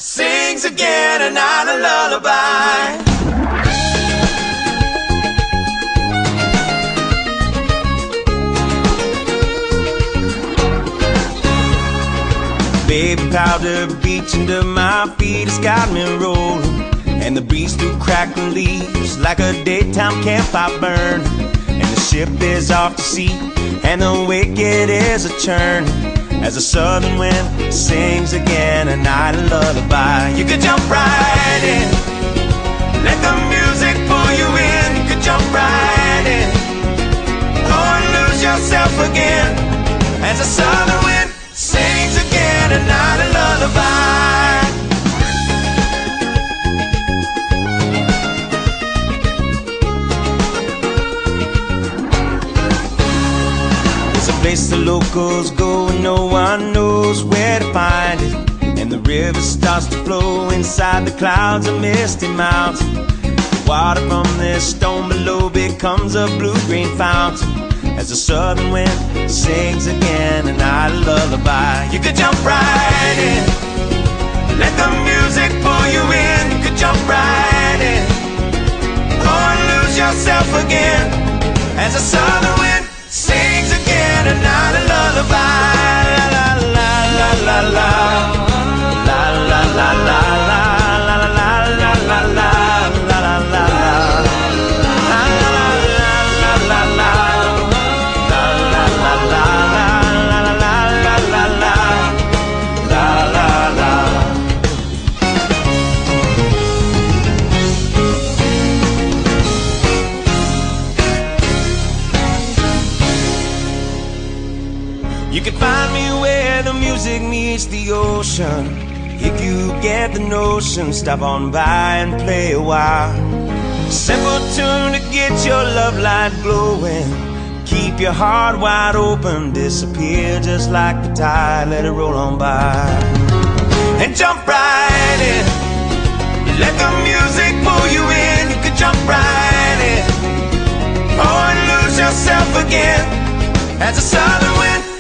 sings again a night of lullaby. Baby powder beach under my feet has got me rolling, and the breeze through crackling leaves like a daytime campfire burn. And the ship is off to sea, and the wicked is a churn, as the southern wind sings again a night of lullaby. You could jump right in, let the music pull you in. You could jump right in, oh, and lose yourself again, as the southern wind sings again a night of lullaby. There's a place the locals go and no one knows where to find it, and the river starts to flow inside the clouds of misty mountain. The water from this stone below becomes a blue-green fountain, as the southern wind sings again a night of lullaby. You could jump right in, let the music pull you in. You could jump right in, oh, and lose yourself again, as the southern wind sings again a night of lullaby. La la la la la la la la la la la la la la la la. You can find me where the music meets the ocean. If you get the notion, stop on by and play a while. Simple tune to get your love light glowing. Keep your heart wide open, disappear just like the tide, let it roll on by. And jump right in, let the music pull you in. You could jump right in, oh, and lose yourself again, as the southern wind